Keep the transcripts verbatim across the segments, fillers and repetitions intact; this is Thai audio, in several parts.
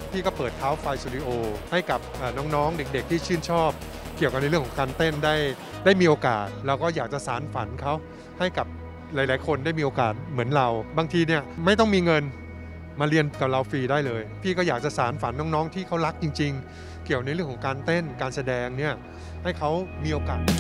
พี่ก็เปิดเท้าไฟสตูดิโอให้กับน้องๆเด็กๆที่ชื่นชอบเกี่ยวกับในเรื่องของการเต้นได้ได้มีโอกาสเราก็อยากจะสานฝันเขาให้กับหลายๆคนได้มีโอกาสเหมือนเราบางทีเนี่ยไม่ต้องมีเงินมาเรียนกับเราฟรีได้เลยพี่ก็อยากจะสานฝันน้องๆที่เขารักจริงๆเกี่ยวในเรื่องของการเต้นการแสดงเนี่ยให้เขามีโอกาส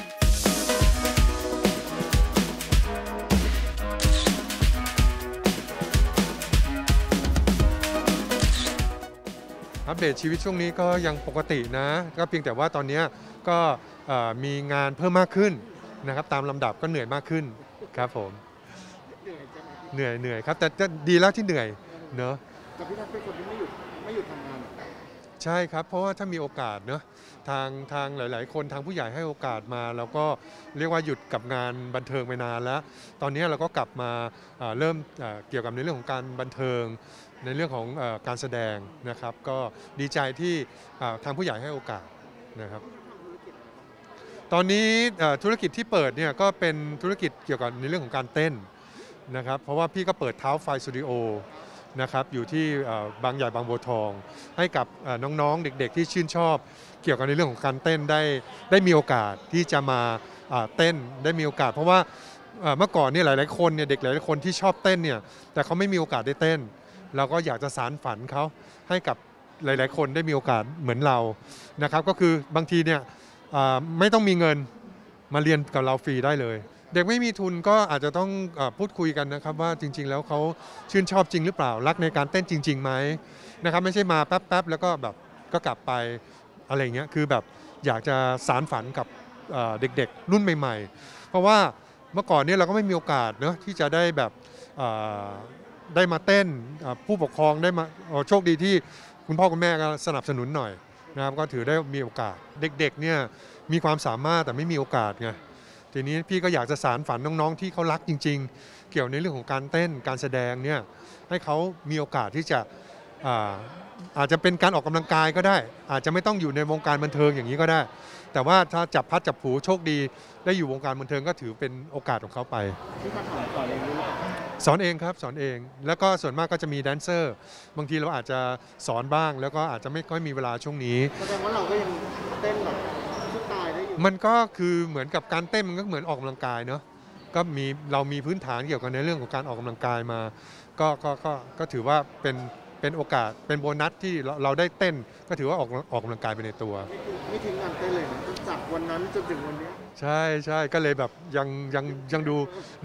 อัปเดตชีวิตช่วงนี้ก็ยังปกตินะก็เพียงแต่ว่าตอนนี้ก็มีงานเพิ่มมากขึ้นนะครับตามลำดับก็เหนื่อยมากขึ้นครับผมเหนื่อยเหนื่อยครับแต่ดีแล้วที่เหนื่อยเนอะแต่พี่ทัศน์เป็นคนที่ไม่หยุดไม่หยุดทำงานใช่ครับเพราะว่าถ้ามีโอกาสเนอะทางทางหลายๆคนทางผู้ใหญ่ให้โอกาสมาแล้วก็เรียกว่าหยุดกับงานบันเทิงไปนานแล้วตอนนี้เราก็กลับมาเริ่มเกี่ยวกับในเรื่องของการบันเทิงในเรื่องของการแสดงนะครับก็ดีใจที่ทางผู้ใหญ่ให้โอกาสนะครับตอนนี้ธุรกิจที่เปิดเนี่ยก็เป็นธุรกิจเกี่ยวกับในเรื่องของการเต้นนะครับเพราะว่าพี่ก็เปิดเท้าไฟสตูดิโอนะครับอยู่ที่บางใหญ่บางบัวทองให้กับน้องๆเด็กๆที่ชื่นชอบเกี่ยวกับในเรื่องของการเต้นได้ได้มีโอกาสที่จะมาเต้นได้มีโอกาสเพราะว่าเมื่อก่อนเนี่ยหลายๆคนเนี่ยเด็กหลายๆคนที่ชอบเต้นเนี่ยแต่เขาไม่มีโอกาสได้เต้นเราก็อยากจะสานฝันเขาให้กับหลายๆคนได้มีโอกาสเหมือนเรานะครับก็คือบางทีเนี่ยไม่ต้องมีเงินมาเรียนกับเราฟรีได้เลยเด็กไม่มีทุนก็อาจจะต้องพูดคุยกันนะครับว่าจริงๆแล้วเขาชื่นชอบจริงหรือเปล่ารักในการเต้นจริงๆไหมนะครับไม่ใช่มาแป๊บๆแล้วก็แบบก็กลับไปอะไรเงี้ยคือแบบอยากจะสานฝันกับเด็กๆรุ่นใหม่ๆเพราะว่าเมื่อก่อนเนี่ยเราก็ไม่มีโอกาสเนอะที่จะได้แบบได้มาเต้นผู้ปกครองได้มาโชคดีที่คุณพ่อคุณแม่ก็สนับสนุนหน่อยนะครับก็ถือได้มีโอกาสเด็กๆเนี่ยมีความสามารถแต่ไม่มีโอกาสไงทีนี้พี่ก็อยากจะสานฝันน้องๆที่เขารักจริงๆเกี่ยวในเรื่องของการเต้นการแสดงเนี่ยให้เขามีโอกาสที่จะอาอาจจะเป็นการออกกำลังกายก็ได้อาจจะไม่ต้องอยู่ในวงการบันเทิงอย่างนี้ก็ได้แต่ว่าถ้าจับพัดจับผูโชคดีได้อยู่วงการบันเทิงก็ถือเป็นโอกาสของเขาไปพี่ทัศน์สอนเองด้วยสอนเองครับสอนเองแล้วก็ส่วนมากก็จะมีแดนเซอร์บางทีเราอาจจะสอนบ้างแล้วก็อาจจะไม่ค่อยมีเวลาช่วงนี้แสดงว่าเราก็ยังเต้นแบบทุกตายได้อยู่มันก็คือเหมือนกับการเต้นมันก็เหมือนออกกำลังกายเนาะก็มีเรามีพื้นฐานเกี่ยวกับในเรื่องของการออกกำลังกายมาก็ก็ก็ก็ถือว่าเป็นเป็นโอกาสเป็นโบนัสที่เราเราได้เต้นก็ถือว่าออกออกกำลังกายไปในตัวไม่ทิ้งงานเต้นเลยนะจากวันนั้นจนถึงวันนี้ใช่ใช่ก็เลยแบบยังยังยังดู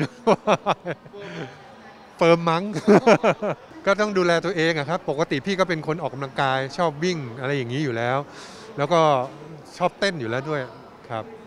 เฟิร์มมั้ง ก็ต้องดูแลตัวเองอะครับปกติพี่ก็เป็นคนออกกำลังกายชอบวิ่งอะไรอย่างนี้อยู่แล้วแล้วก็ชอบเต้นอยู่แล้วด้วยครับ